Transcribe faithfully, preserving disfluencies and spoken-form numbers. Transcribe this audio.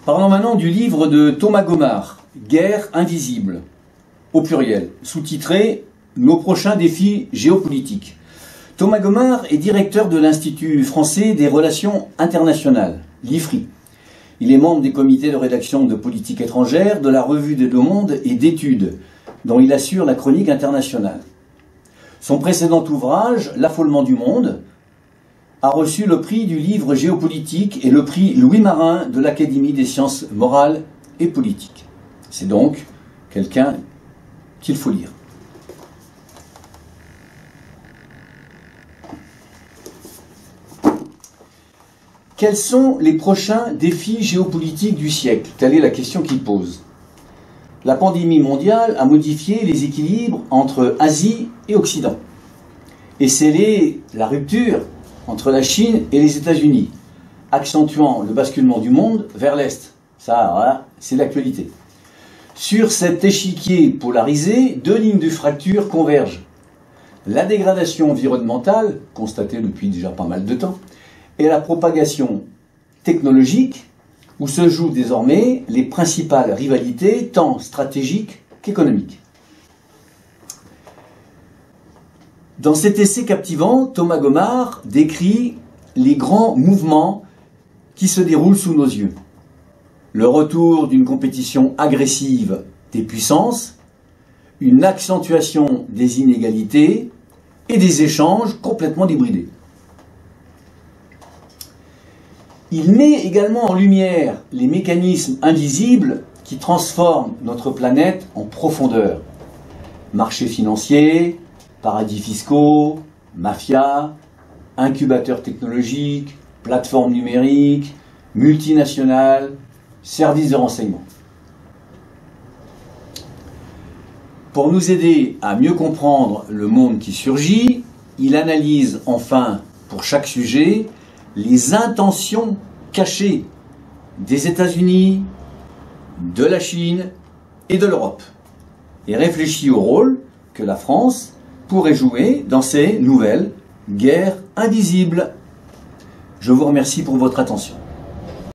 Parlons maintenant du livre de Thomas Gomard, Guerre invisible, au pluriel, sous-titré « Nos prochains défis géopolitiques ». Thomas Gomard est directeur de l'Institut français des relations internationales, l'I F R I. Il est membre des comités de rédaction de politique étrangère, de la Revue des Deux Mondes et d'études, dont il assure la chronique internationale. Son précédent ouvrage, L'affolement du monde, a reçu le prix du livre géopolitique et le prix Louis Marin de l'Académie des sciences morales et politiques. C'est donc quelqu'un qu'il faut lire. Quels sont les prochains défis géopolitiques du siècle? Telle est la question qu'il pose. La pandémie mondiale a modifié les équilibres entre Asie et Occident et scellé la rupture entre la Chine et les États-Unis, accentuant le basculement du monde vers l'Est. Ça, voilà, c'est l'actualité. Sur cet échiquier polarisé, deux lignes de fracture convergent. La dégradation environnementale, constatée depuis déjà pas mal de temps, et la propagation technologique, où se jouent désormais les principales rivalités, tant stratégiques qu'économiques. Dans cet essai captivant, Thomas Gomard décrit les grands mouvements qui se déroulent sous nos yeux. Le retour d'une compétition agressive des puissances, une accentuation des inégalités et des échanges complètement débridés. Il met également en lumière les mécanismes invisibles qui transforment notre planète en profondeur. Marchés financiers, paradis fiscaux, mafias, incubateurs technologiques, plateformes numériques, multinationales, services de renseignement. Pour nous aider à mieux comprendre le monde qui surgit, il analyse enfin, pour chaque sujet, les intentions cachées des États-Unis, de la Chine et de l'Europe, et réfléchit au rôle que la France pourrait jouer dans ces nouvelles guerres invisibles. Je vous remercie pour votre attention.